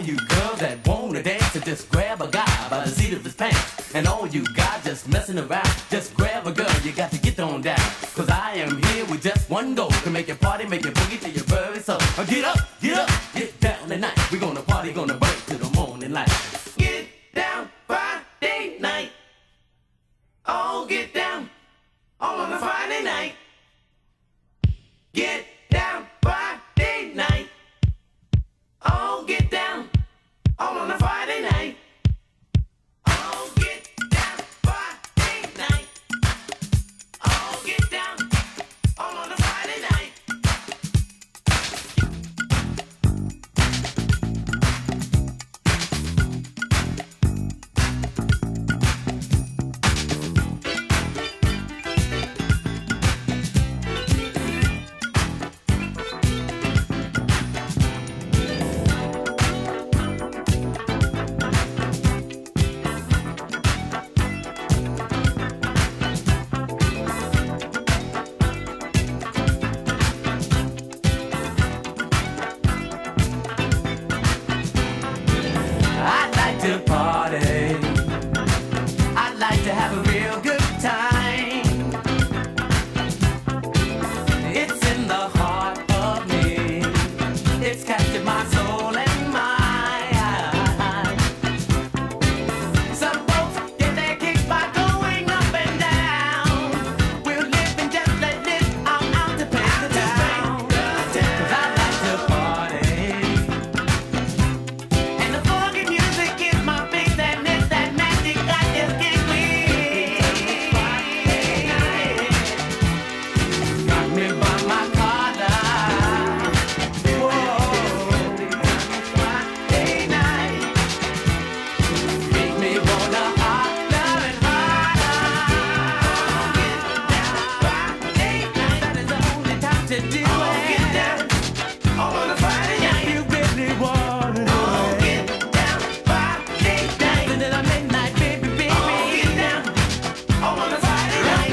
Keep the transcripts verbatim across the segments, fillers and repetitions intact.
you girls that wanna dance, and just grab a guy by the seat of his pants. And all you guys just messing around, just grab a girl, you got to get on down. Cause I am here with just one goal, to make your party, make your boogie till your very soul. Uh, get up, get up, get down tonight. We gonna party, gonna break till the morning light. Get down Friday night. Oh, get down all on a Friday night. Get down Friday night. Oh, get down all on a Friday night. Oh, get down Friday night. Oh, get down all on a Friday night. To party, I'd like to have a real good time. It's in the heart of me. It's captured my soul and mind. Some folks get their kick by going up and down. We're living just let live. I'm out to paint the town. Cause I like to party. And the funky music is my fix, and it's that magic I just can't quit. Got me by my collar. Whoa, Friday night. Make me wanna holler and holler. Friday night, that is the only time to do it. Get down all on a Friday night. You really wanna do it. Get down Friday night into the midnight, baby, baby. Get down all on a Friday night.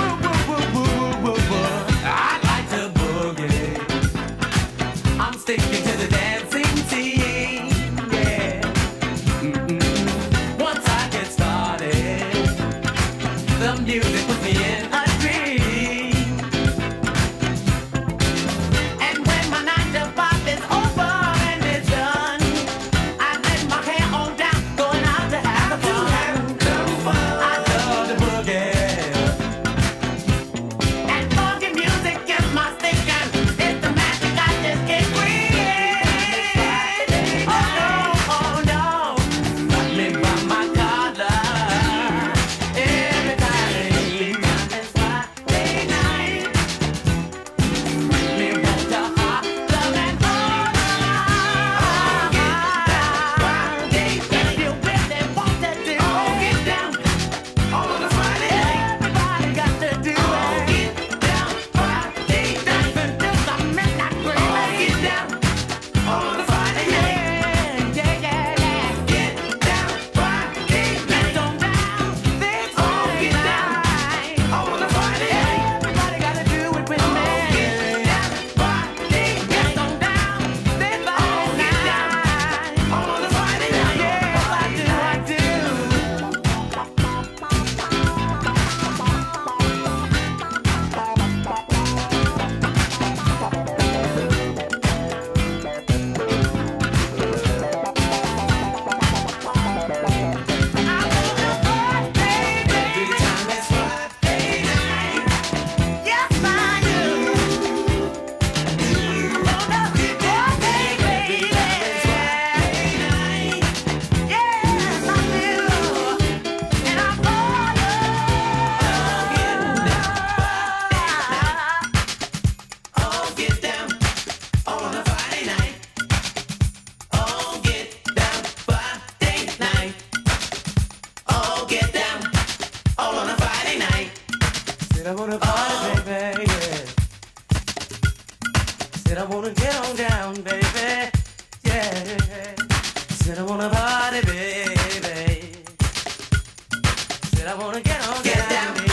I like to boogie. I'm sticking to the dancing scene, yeah. Mm-mm. Once I get started, the music puts me in a dream. And when my nine to five is over and it's done, I let my hair on down, going out to have fun. I love the boogie, and funky music is my stick, and it's the magic I just can't quit. Oh no, oh no, got me by my collar. Every time it's Friday night, me want to holler and holler. Get down Friday night. If you really want to do it, get down all on a Friday night. Everybody got to do it. Get down Friday night until the midnight train. Get down all on a Friday night. Yeah, yeah, yeah. Get down Friday night. On down this Friday night. All on a Friday night. Everybody got to do it with me. Get down Friday night. On down this Friday night. All on a Friday night. Yeah, I do, I do. I wanna party, baby, yeah. Said I wanna get on down, baby, yeah. Said I wanna party, baby. Said I wanna get on down. Get down.